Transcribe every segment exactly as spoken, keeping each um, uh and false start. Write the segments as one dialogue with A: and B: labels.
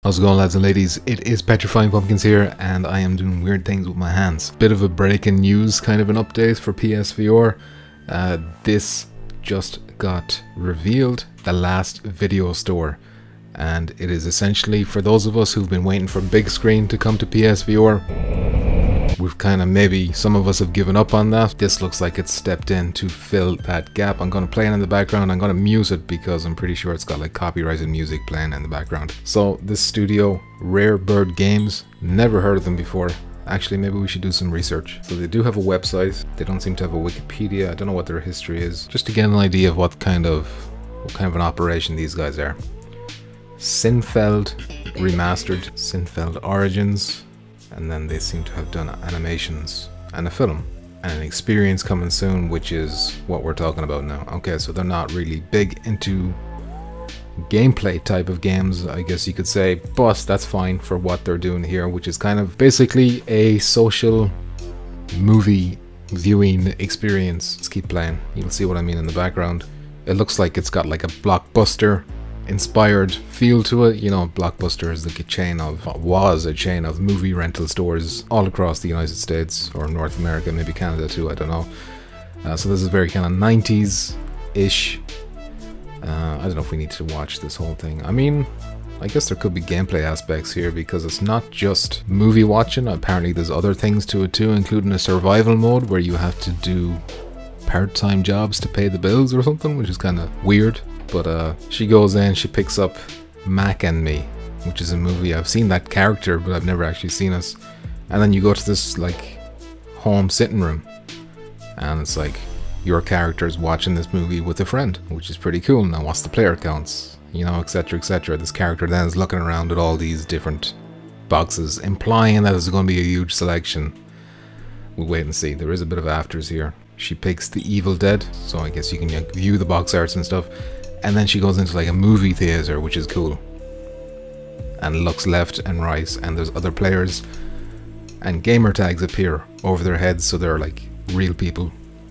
A: How's it going, lads and ladies? It is Petrifying Pumpkins here, and I am doing weird things with my hands. Bit of a breaking news, kind of an update for P S V R. Uh, this just got revealed, the last video store. And it is essentially, for those of us who've been waiting for BigScreen to come to P S V R, we've kind of, maybe some of us have given up on that. This looks like it's stepped in to fill that gap. I'm going to play it in the background. I'm going to mute it because I'm pretty sure it's got like copyrighted music playing in the background. So this studio, Rare Bird Games, never heard of them before. Actually, maybe we should do some research. So they do have a website. They don't seem to have a Wikipedia. I don't know what their history is. Just to get an idea of what kind of what kind of an operation these guys are. Sinfeld Remastered, Sinfeld Origins, and then they seem to have done animations and a film and an experience coming soon, which is what we're talking about now. Okay, so they're not really big into gameplay type of games, I guess you could say, but that's fine for what they're doing here, which is kind of basically a social movie viewing experience. Let's keep playing. You'll see what I mean in the background. It looks like it's got like a blockbuster inspired feel to it. You know, Blockbuster is like a chain of, was a chain of movie rental stores all across the United States or North America, maybe Canada too, I don't know. Uh, so this is very kind of nineties-ish. Uh, I don't know if we need to watch this whole thing. I mean, I guess there could be gameplay aspects here because it's not just movie watching. Apparently there's other things to it too, including a survival mode where you have to do part-time jobs to pay the bills or something, which is kind of weird. But uh, she goes in, she picks up Mac and Me, which is a movie. I've seen that character, but I've never actually seen us. And then you go to this like home sitting room, and it's like your character's watching this movie with a friend, which is pretty cool. Now, what's the player counts? You know, et cetera, et cetera. This character then is looking around at all these different boxes, implying that there's going to be a huge selection. We'll wait and see. There is a bit of afters here. She picks The Evil Dead, so I guess you can like, view the box arts and stuff. And then she goes into like a movie theater, which is cool, and looks left and right, and there's other players, and gamer tags appear over their heads, so they're like real people,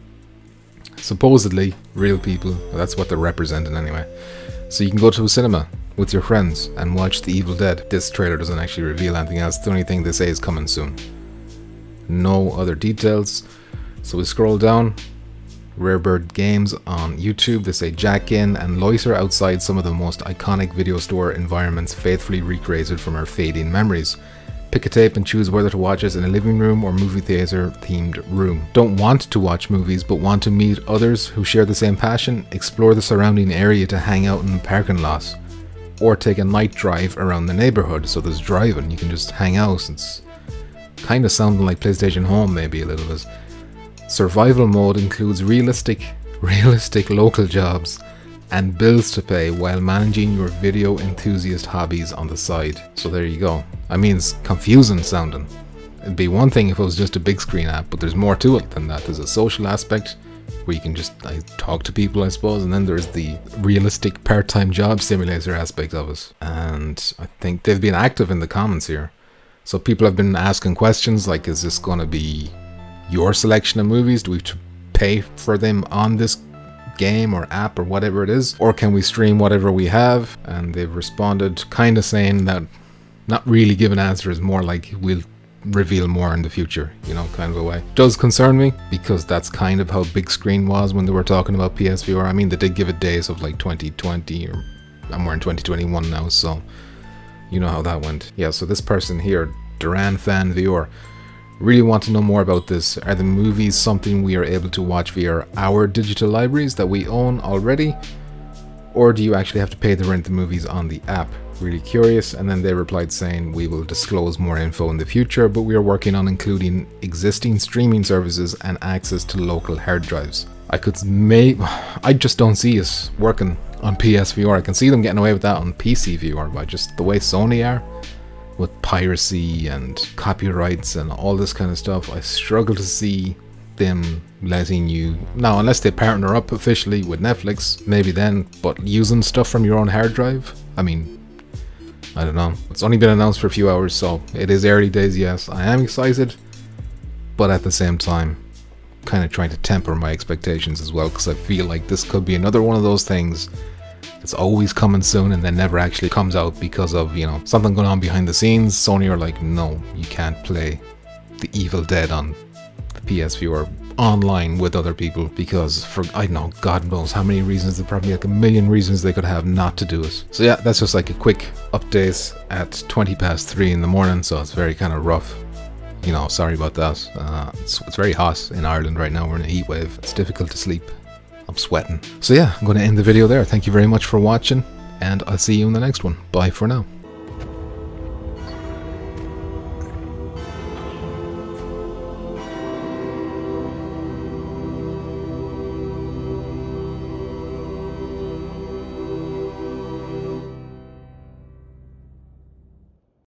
A: supposedly real people. That's what they're representing anyway. So you can go to a cinema with your friends and watch The Evil Dead. This trailer doesn't actually reveal anything else. The only thing they say is coming soon. No other details. So we scroll down. Rare Bird Games on YouTube. They say jack in and loiter outside some of the most iconic video store environments faithfully recreated from our fading memories. Pick a tape and choose whether to watch it in a living room or movie theater themed room. Don't want to watch movies but want to meet others who share the same passion? Explore the surrounding area to hang out in the parking lot, or take a night drive around the neighborhood. So there's driving, you can just hang out. It's kind of sounding like PlayStation Home maybe a little bit. Survival mode includes realistic, realistic local jobs and bills to pay while managing your video enthusiast hobbies on the side. So there you go. I mean, it's confusing sounding. It'd be one thing if it was just a big screen app, but there's more to it than that. There's a social aspect where you can just like, talk to people, I suppose, and then there's the realistic part-time job simulator aspect of it. And I think they've been active in the comments here. So people have been asking questions like, is this going to be your selection of movies? Do we have to pay for them on this game or app or whatever it is, or can we stream whatever we have? And they've responded kind of saying that, not really giving answers, more like we'll reveal more in the future, you know, kind of a way. Does concern me because that's kind of how BigScreen was when they were talking about P S V R. I mean, they did give it days of like twenty twenty, or I'm wearing twenty twenty-one now, so you know how that went. Yeah, so this person here, Duran Fan V R, really want to know more about this. Are the movies something we are able to watch via our digital libraries that we own already? Or do you actually have to pay to rent the movies on the app? Really curious. And then they replied saying, we will disclose more info in the future, but we are working on including existing streaming services and access to local hard drives. I could may I just don't see us working on P S V R. I can see them getting away with that on P C V R by just the way Sony are, with piracy and copyrights and all this kind of stuff. I struggle to see them letting you, now unless they partner up officially with Netflix, maybe then, but using stuff from your own hard drive, I mean, I don't know. It's only been announced for a few hours, so it is early days. Yes, I am excited, but at the same time kind of trying to temper my expectations as well, because I feel like this could be another one of those things It's always coming soon and then never actually comes out because of, you know, something going on behind the scenes. Sony are like, no, you can't play The Evil Dead on the P S V R online with other people because for, I don't know, God knows how many reasons, there's probably like a million reasons they could have not to do it. So yeah, that's just like a quick update at twenty past three in the morning, so it's very kind of rough. You know, sorry about that. Uh, it's, it's very hot in Ireland right now, we're in a heat wave. It's difficult to sleep. I'm sweating. So yeah, I'm going to end the video there. Thank you very much for watching, and I'll see you in the next one. Bye for now.